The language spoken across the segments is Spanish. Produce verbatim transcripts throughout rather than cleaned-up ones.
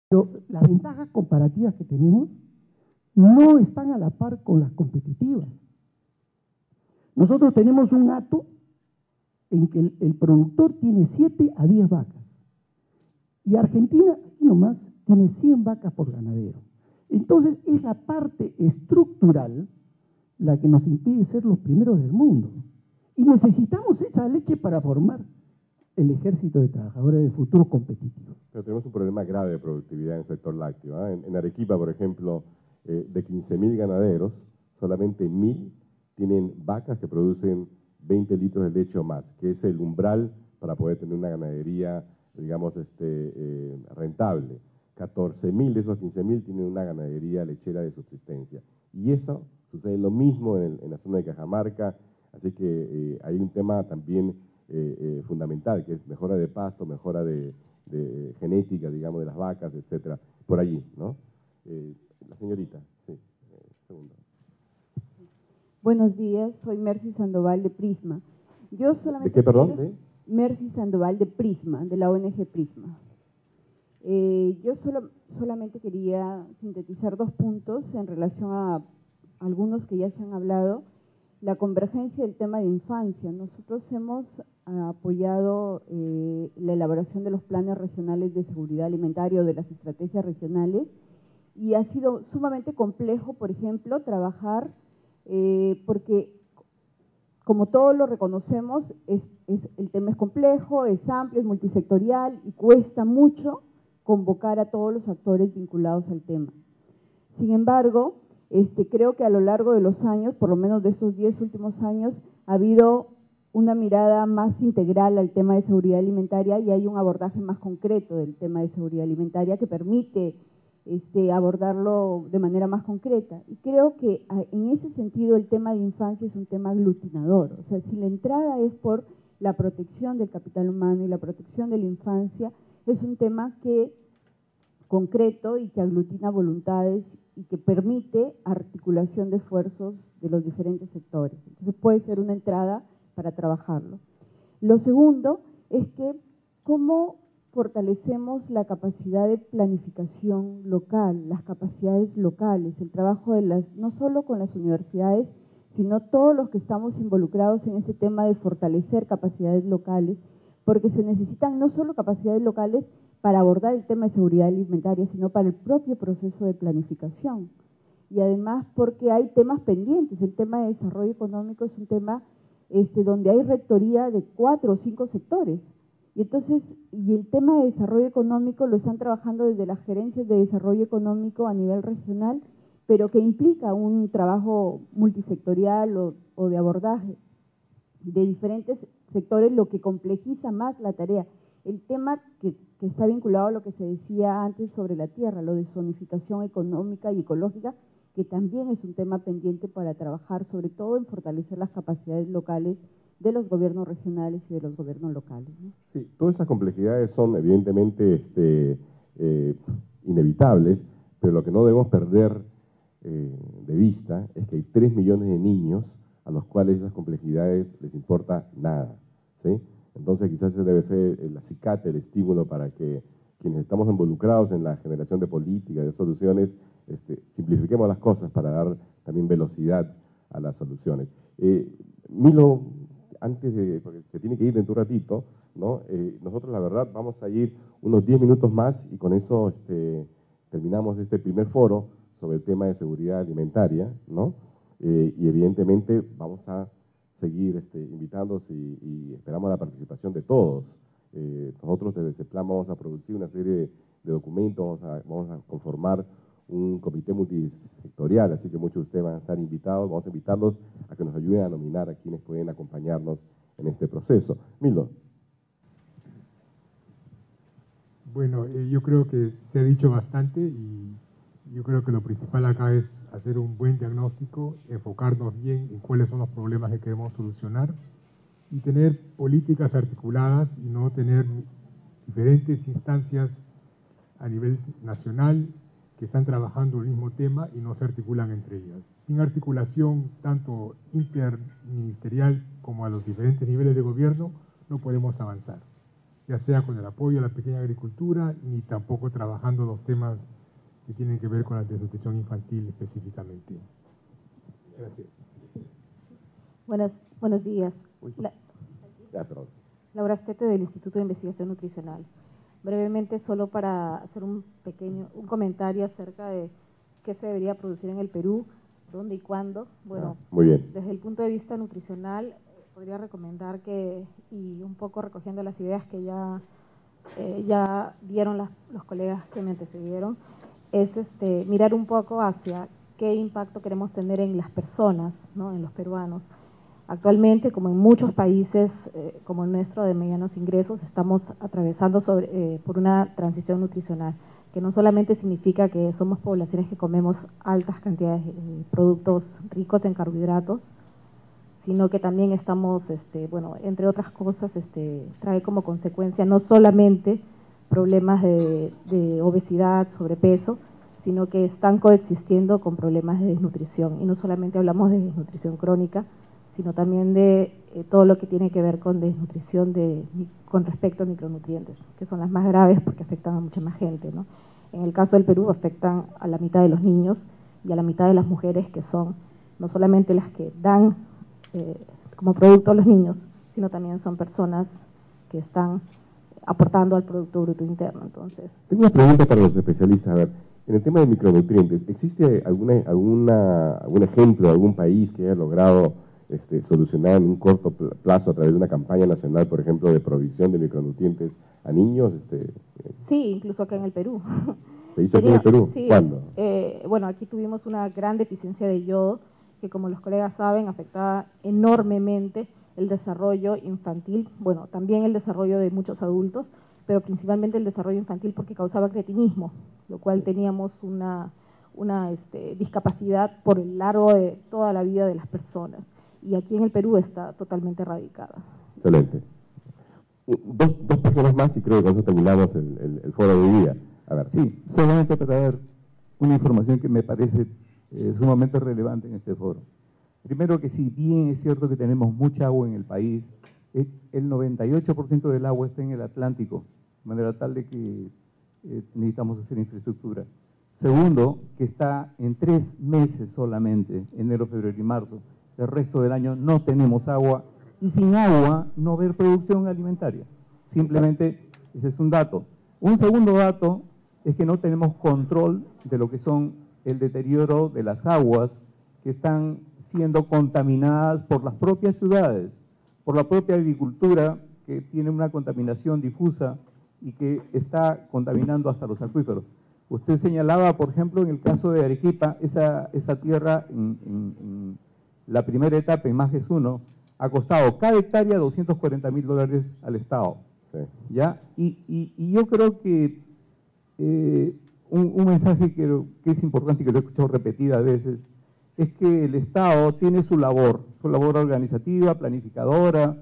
Pero las ventajas comparativas que tenemos no están a la par con las competitivas. Nosotros tenemos un hato en que el, el productor tiene siete a diez vacas. Y Argentina, aquí nomás, tiene cien vacas por ganadero. Entonces, es la parte estructural la que nos impide ser los primeros del mundo. Y necesitamos esa leche para formar el ejército de trabajadores del futuro competitivo. Pero tenemos un problema grave de productividad en el sector lácteo. ¿eh? En, en Arequipa, por ejemplo, eh, de quince mil ganaderos, solamente mil tienen vacas que producen veinte litros de leche o más, que es el umbral para poder tener una ganadería, digamos, este, eh, rentable. catorce mil de esos quince mil tienen una ganadería lechera de subsistencia. Y eso sucede lo mismo en, el, en la zona de Cajamarca, así que eh, hay un tema también eh, eh, fundamental, que es mejora de pasto, mejora de, de genética, digamos, de las vacas, etcétera, por allí, ¿no? Eh, la señorita, sí, eh, segundo. Buenos días, soy Mercy Sandoval de Prisma. Yo solamente ¿De qué, perdón? quiero... ¿De? Mercy Sandoval de Prisma, de la O N G Prisma. Eh, yo solo, solamente quería sintetizar dos puntos en relación a algunos que ya se han hablado. La convergencia del tema de infancia. Nosotros hemos apoyado eh, la elaboración de los planes regionales de seguridad alimentaria o de las estrategias regionales y ha sido sumamente complejo, por ejemplo, trabajar eh, porque, como todos lo reconocemos, es, es, el tema es complejo, es amplio, es multisectorial y cuesta mucho convocar a todos los actores vinculados al tema. Sin embargo, este, creo que a lo largo de los años, por lo menos de esos diez últimos años, ha habido una mirada más integral al tema de seguridad alimentaria y hay un abordaje más concreto del tema de seguridad alimentaria que permite este, abordarlo de manera más concreta. Y creo que en ese sentido el tema de infancia es un tema aglutinador. O sea, si la entrada es por la protección del capital humano y la protección de la infancia, es un tema que concreto y que aglutina voluntades y que permite articulación de esfuerzos de los diferentes sectores. Entonces puede ser una entrada para trabajarlo. Lo segundo es que cómo fortalecemos la capacidad de planificación local, las capacidades locales, el trabajo de las, no solo con las universidades, sino todos los que estamos involucrados en este tema de fortalecer capacidades locales, porque se necesitan no solo capacidades locales para abordar el tema de seguridad alimentaria, sino para el propio proceso de planificación. Y además porque hay temas pendientes, el tema de desarrollo económico es un tema este, donde hay rectoría de cuatro o cinco sectores. Y entonces, y el tema de desarrollo económico lo están trabajando desde las gerencias de desarrollo económico a nivel regional, pero que implica un trabajo multisectorial o, o de abordaje de diferentes sectores, lo que complejiza más la tarea. El tema que, que está vinculado a lo que se decía antes sobre la tierra, lo de zonificación económica y ecológica, que también es un tema pendiente para trabajar, sobre todo en fortalecer las capacidades locales de los gobiernos regionales y de los gobiernos locales, ¿no? Sí, todas esas complejidades son evidentemente este, eh, inevitables, pero lo que no debemos perder eh, de vista es que hay tres millones de niños a los cuales esas complejidades les importa nada, ¿sí? Entonces quizás ese debe ser el acicate, el estímulo para que quienes estamos involucrados en la generación de políticas, de soluciones, este, simplifiquemos las cosas para dar también velocidad a las soluciones. Eh, Milo, antes de, porque se tiene que ir dentro de un ratito, ¿no? Eh, nosotros la verdad vamos a ir unos diez minutos más y con eso este, terminamos este primer foro sobre el tema de seguridad alimentaria, ¿no? Eh, y evidentemente vamos a seguir este, invitándolos y, y esperamos la participación de todos. Eh, nosotros desde CEPLAN vamos a producir una serie de, de documentos, vamos a, vamos a conformar un comité multisectorial, así que muchos de ustedes van a estar invitados, vamos a invitarlos a que nos ayuden a nominar a quienes pueden acompañarnos en este proceso. Milo. Bueno, eh, yo creo que se ha dicho bastante y yo creo que lo principal acá es hacer un buen diagnóstico, enfocarnos bien en cuáles son los problemas que queremos solucionar y tener políticas articuladas y no tener diferentes instancias a nivel nacional que están trabajando el mismo tema y no se articulan entre ellas. Sin articulación tanto interministerial como a los diferentes niveles de gobierno no podemos avanzar. ya sea con el apoyo a la pequeña agricultura, ni tampoco trabajando los temas que tienen que ver con la desnutrición infantil específicamente. Gracias. Buenas, buenos días. La, Ya, perdón. Laura Astete, del Instituto de Investigación Nutricional. Brevemente, solo para hacer un pequeño un comentario acerca de qué se debería producir en el Perú, dónde y cuándo. Bueno, Ah, muy bien. desde el punto de vista nutricional, eh, podría recomendar que, y un poco recogiendo las ideas que ya, eh, ya dieron las, los colegas que me antecedieron, es este, mirar un poco hacia qué impacto queremos tener en las personas, ¿no?, en los peruanos. Actualmente, como en muchos países, eh, como el nuestro de medianos ingresos, estamos atravesando sobre, eh, por una transición nutricional, que no solamente significa que somos poblaciones que comemos altas cantidades de eh, productos ricos en carbohidratos, sino que también estamos, este, bueno, entre otras cosas, este, trae como consecuencia no solamente problemas de, de obesidad, sobrepeso, sino que están coexistiendo con problemas de desnutrición. Y no solamente hablamos de desnutrición crónica, sino también de eh, todo lo que tiene que ver con desnutrición de, con respecto a micronutrientes, que son las más graves porque afectan a mucha más gente, ¿no? En el caso del Perú afectan a la mitad de los niños y a la mitad de las mujeres, que son no solamente las que dan eh, como producto a los niños, sino también son personas que están aportando al Producto Bruto Interno. Entonces, tengo una pregunta para los especialistas. A ver, en el tema de micronutrientes, ¿existe alguna, alguna, algún ejemplo de algún país que haya logrado Este, solucionar en un corto plazo a través de una campaña nacional, por ejemplo, de provisión de micronutrientes a niños? Este, sí, incluso acá en el Perú. ¿Se hizo aquí en el Perú? Sí, ¿Cuándo? Eh, bueno, aquí tuvimos una gran deficiencia de yodo, que como los colegas saben, afectaba enormemente el desarrollo infantil, bueno, también el desarrollo de muchos adultos, pero principalmente el desarrollo infantil porque causaba cretinismo, lo cual teníamos una, una este, discapacidad por el largo de toda la vida de las personas. Y aquí en el Perú está totalmente erradicada. Excelente. Dos, dos personas más y creo que con eso terminamos el, el, el foro de hoy día. A ver. Sí, solamente para dar una información que me parece eh, sumamente relevante en este foro. Primero que si bien es cierto que tenemos mucha agua en el país, eh, el noventa y ocho por ciento del agua está en el Atlántico, de manera tal de que eh, necesitamos hacer infraestructura. Segundo, que está en tres meses solamente, enero, febrero y marzo. El resto del año no tenemos agua y sin agua no va a haber producción alimentaria. Simplemente ese es un dato. Un segundo dato es que no tenemos control de lo que son el deterioro de las aguas que están siendo contaminadas por las propias ciudades, por la propia agricultura que tiene una contaminación difusa y que está contaminando hasta los acuíferos. Usted señalaba, por ejemplo, en el caso de Arequipa, esa, esa tierra en, en, en la primera etapa, en Majes uno, ha costado cada hectárea doscientos cuarenta mil dólares al Estado. Sí. ¿Ya? Y, y, y yo creo que eh, un, un mensaje que, que es importante y que lo he escuchado repetidas veces, es que el Estado tiene su labor, su labor organizativa, planificadora,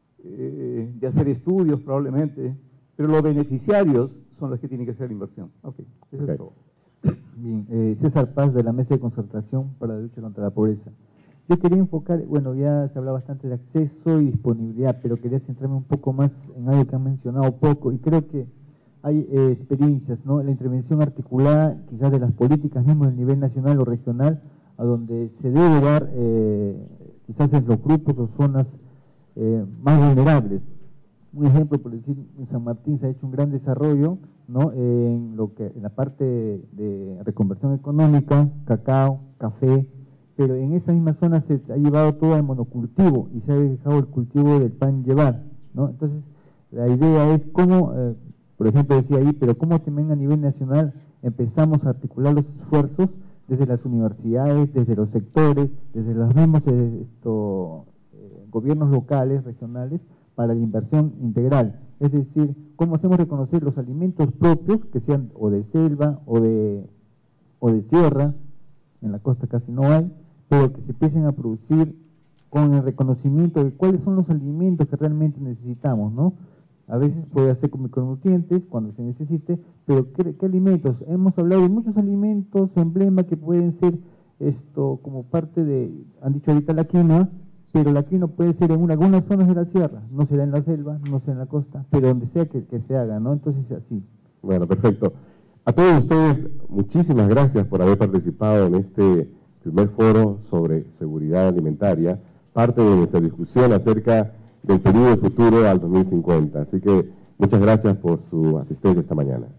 eh, de hacer estudios probablemente, pero los beneficiarios son los que tienen que hacer la inversión. Ok, eso Okay. es todo. Bien, eh, César Paz, de la Mesa de Concertación para la Lucha contra la Pobreza. Yo quería enfocar, bueno, ya se habla bastante de acceso y disponibilidad, pero quería centrarme un poco más en algo que han mencionado poco, y creo que hay eh, experiencias, ¿no? La intervención articulada, quizás de las políticas mismas a nivel nacional o regional, a donde se debe dar, eh, quizás en los grupos o zonas eh, más vulnerables. Un ejemplo, por decir, en San Martín se ha hecho un gran desarrollo, ¿no?, en lo que en la parte de reconversión económica, cacao, café, pero en esa misma zona se ha llevado todo al monocultivo y se ha dejado el cultivo del pan llevar, ¿no? Entonces, la idea es cómo, eh, por ejemplo, decía ahí, pero cómo también a nivel nacional empezamos a articular los esfuerzos desde las universidades, desde los sectores, desde los mismos eh, esto, eh, gobiernos locales, regionales, para la inversión integral. Es decir, cómo hacemos reconocer los alimentos propios, que sean o de selva o de, o de sierra, en la costa casi no hay, pero que se empiecen a producir con el reconocimiento de cuáles son los alimentos que realmente necesitamos, ¿no? A veces puede hacer con micronutrientes cuando se necesite, pero ¿qué, qué alimentos? Hemos hablado de muchos alimentos, emblema, que pueden ser esto como parte de, han dicho ahorita la quinoa, pero la crino puede ser en una, algunas zonas de la sierra, no será en la selva, no será en la costa, pero donde sea que, que se haga, ¿no? Entonces, así. Bueno, perfecto. A todos ustedes, muchísimas gracias por haber participado en este primer foro sobre seguridad alimentaria, parte de nuestra discusión acerca del periodo futuro al dos mil cincuenta. Así que muchas gracias por su asistencia esta mañana.